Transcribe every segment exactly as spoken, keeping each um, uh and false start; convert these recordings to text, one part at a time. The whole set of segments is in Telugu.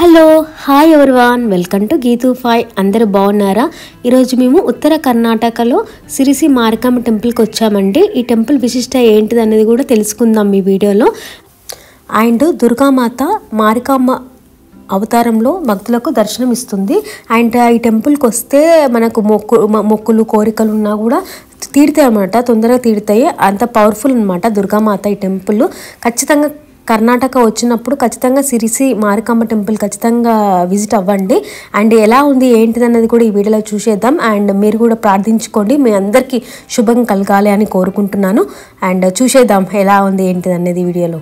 Hello hi everyone welcome to Geetu ఫై అందరూ బాగున్నారా? ఈరోజు మేము ఉత్తర కర్ణాటకలో సిరిసి మారికాంబ టెంపుల్కి వచ్చామండి. ఈ టెంపుల్ విశిష్ట ఏంటిది అనేది కూడా తెలుసుకుందాం ఈ వీడియోలో. అండ్ దుర్గామాత మారికాంబ అవతారంలో భక్తులకు దర్శనం ఇస్తుంది. అండ్ ఈ టెంపుల్కి వస్తే మనకు మొక్కు మొక్కులు కోరికలు ఉన్నా కూడా తీరుతాయి అన్నమాట, తొందరగా తీరుతాయి. అంత పవర్ఫుల్ అనమాట దుర్గామాత ఈ టెంపుల్. ఖచ్చితంగా కర్ణాటక వచ్చినప్పుడు ఖచ్చితంగా సిరిసి మారికాంబ టెంపుల్ ఖచ్చితంగా విజిట్ అవ్వండి. అండ్ ఎలా ఉంది ఏంటిది అన్నది కూడా ఈ వీడియోలో చూసేద్దాం. అండ్ మీరు కూడా ప్రార్థించుకోండి, మీ అందరికీ శుభం కలగాలి అని కోరుకుంటున్నాను. అండ్ చూసేద్దాం ఎలా ఉంది ఏంటిది అనేది వీడియోలో.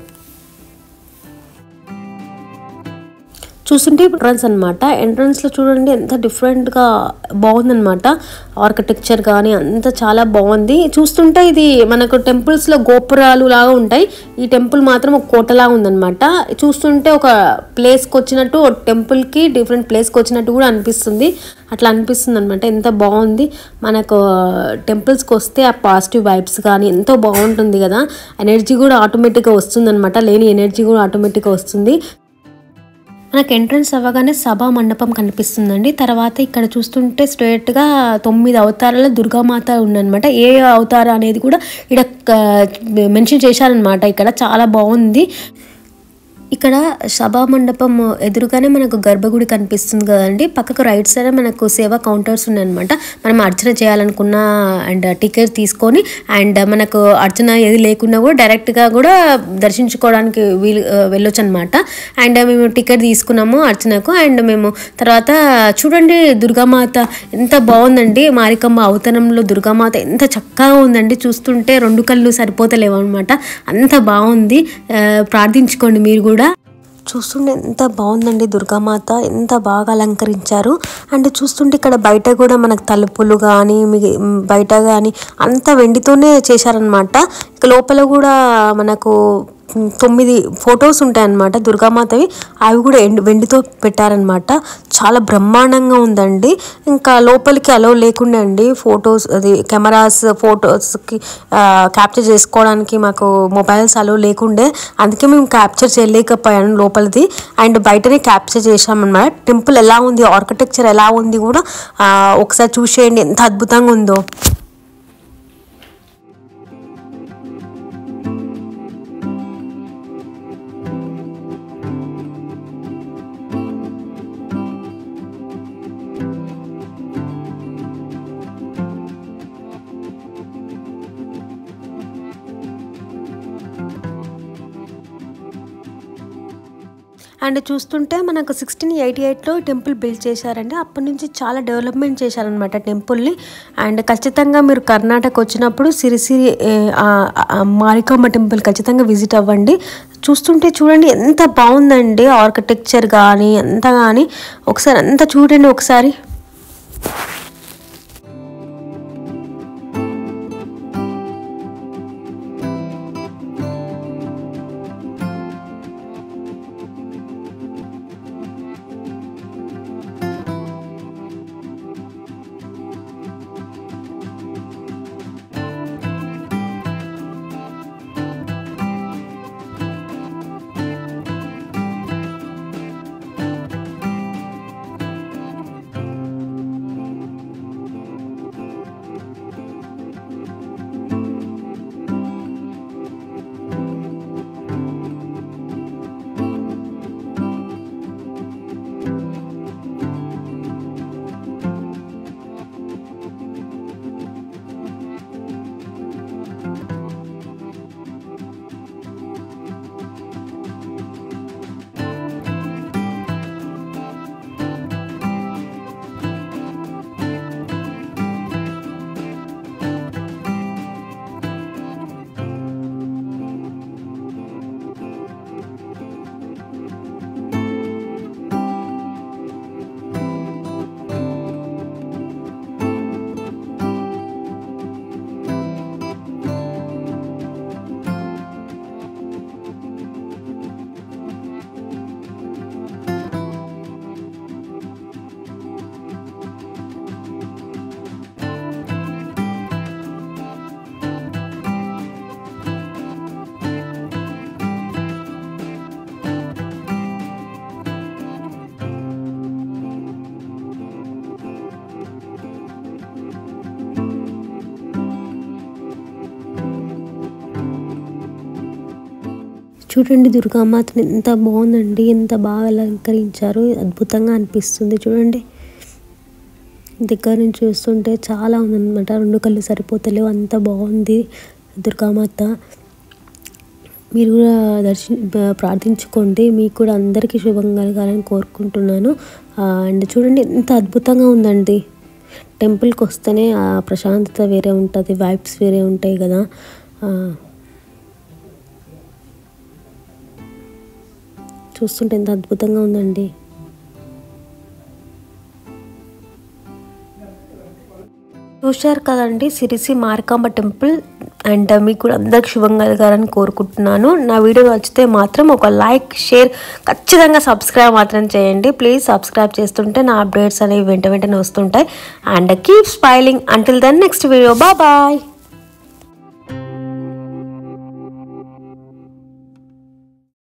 చూస్తుంటే ఎంట్రన్స్ అనమాట. ఎంట్రన్స్లో చూడండి ఎంత డిఫరెంట్గా బాగుందనమాట. ఆర్కిటెక్చర్ కానీ అంతా చాలా బాగుంది. చూస్తుంటే ఇది మనకు టెంపుల్స్లో గోపురాలు లాగా ఉంటాయి, ఈ టెంపుల్ మాత్రం ఒక కోటలా ఉందన్నమాట. చూస్తుంటే ఒక ప్లేస్కి వచ్చినట్టు, ఒక టెంపుల్కి డిఫరెంట్ ప్లేస్కి వచ్చినట్టు కూడా అనిపిస్తుంది. అట్లా అనిపిస్తుంది అనమాట. ఎంత బాగుంది. మనకు టెంపుల్స్కి వస్తే ఆ పాజిటివ్ వైబ్స్ కానీ ఎంతో బాగుంటుంది కదా, ఎనర్జీ కూడా ఆటోమేటిక్గా వస్తుంది అనమాట. లేని ఎనర్జీ కూడా ఆటోమేటిక్గా వస్తుంది. మనకు ఎంట్రన్స్ అవ్వగానే సభా మండపం కనిపిస్తుందండి. తర్వాత ఇక్కడ చూస్తుంటే స్ట్రైట్గా తొమ్మిది అవతారాల దుర్గామాత ఉందన్నమాట. ఏ అవతారం అనేది కూడా ఇక్కడ మెన్షన్ చేశారనమాట. ఇక్కడ చాలా బాగుంది. ఇక్కడ సభా మండపం ఎదురుగానే మనకు గర్భగుడి కనిపిస్తుంది కదండి. పక్కకు రైట్ సైడ్ మనకు సేవా కౌంటర్స్ ఉన్నాయన్నమాట. మనం అర్చన చేయాలనుకున్న అండ్ టికెట్ తీసుకొని అండ్ మనకు అర్చన ఏది లేకున్నా కూడా డైరెక్ట్గా కూడా దర్శించుకోవడానికి వీలు వెళ్ళొచ్చు అనమాట. అండ్ మేము టికెట్ తీసుకున్నాము అర్చనకు. అండ్ మేము తర్వాత చూడండి దుర్గామాత ఎంత బాగుందండి. మారికాంబ అవతారంలో దుర్గామాత ఎంత చక్కగా ఉందండి. చూస్తుంటే రెండు కళ్ళు సరిపోతలేవు అనమాట, అంత బాగుంది. ప్రార్థించుకోండి మీరు కూడా. చూస్తుంటే ఎంత బాగుందండి దుర్గామాత, ఎంత బాగా అలంకరించారు. అండ్ చూస్తుంటే ఇక్కడ బయట కూడా మనకు తలుపులు కానీ బయట కానీ అంతా వెండితోనే చేశారనమాట. ఇక లోపల కూడా మనకు తొమ్మిది ఫొటోస్ ఉంటాయన్నమాట దుర్గామాతవి, అవి కూడా వెండితో పెట్టారనమాట. చాలా బ్రహ్మాండంగా ఉందండి. ఇంకా లోపలికి అలో లేకుండా అండి, ఫొటోస్ అది కెమెరాస్ ఫొటోస్కి క్యాప్చర్ చేసుకోవడానికి మాకు మొబైల్స్ అలో లేకుండే, అందుకే మేము క్యాప్చర్ చేయలేకపోయాను లోపలిది. అండ్ బయటనే క్యాప్చర్ చేసామన్నమాట. టెంపుల్ ఎలా ఉంది, ఆర్కిటెక్చర్ ఎలా ఉంది కూడా ఒకసారి చూసేయండి, ఎంత అద్భుతంగా ఉందో. అండ్ చూస్తుంటే మనకు సిక్స్టీన్ ఎయిటీ ఎయిట్లో టెంపుల్ బిల్డ్ చేశారండి. అప్పటి నుంచి చాలా డెవలప్మెంట్ చేశారనమాట టెంపుల్ని. అండ్ ఖచ్చితంగా మీరు కర్ణాటక వచ్చినప్పుడు సిరిసిరి మారికాంబ టెంపుల్ ఖచ్చితంగా విజిట్ అవ్వండి. చూస్తుంటే చూడండి ఎంత బాగుందండి ఆర్కిటెక్చర్ కానీ అంతా కానీ. ఒకసారి అంతా చూడండి ఒకసారి. చూడండి దుర్గామాతని ఎంత బాగుందండి, ఎంత బాగా అలంకరించారు, అద్భుతంగా అనిపిస్తుంది. చూడండి దగ్గర నుంచి చూస్తుంటే చాలా ఉందన్నమాట, రెండు కళ్ళు సరిపోతలేవు, అంత బాగుంది దుర్గామాత. మీరు కూడా దర్శి ప్రార్థించుకోండి, మీకు కూడా అందరికీ శుభం కలగాలని కోరుకుంటున్నాను. అండ్ చూడండి ఎంత అద్భుతంగా ఉందండి. టెంపుల్కి వస్తేనే ఆ ప్రశాంతత వేరే ఉంటుంది, వైబ్స్ వేరే ఉంటాయి కదా. చూస్తుంటే ఎంత అద్భుతంగా ఉందండి. చూశారు కదండి సిరిసి మార్కాంబ టెంపుల్. అండ్ మీకు కూడా అందరికి శుభం కలగాలని కోరుకుంటున్నాను. నా వీడియో నచ్చితే మాత్రం ఒక లైక్, షేర్, ఖచ్చితంగా సబ్స్క్రైబ్ మాత్రం చేయండి ప్లీజ్. సబ్స్క్రైబ్ చేస్తుంటే నా అప్డేట్స్ అనేవి వెంట వెంటనే వస్తుంటాయి. And keep smiling until then next video. Bye bye.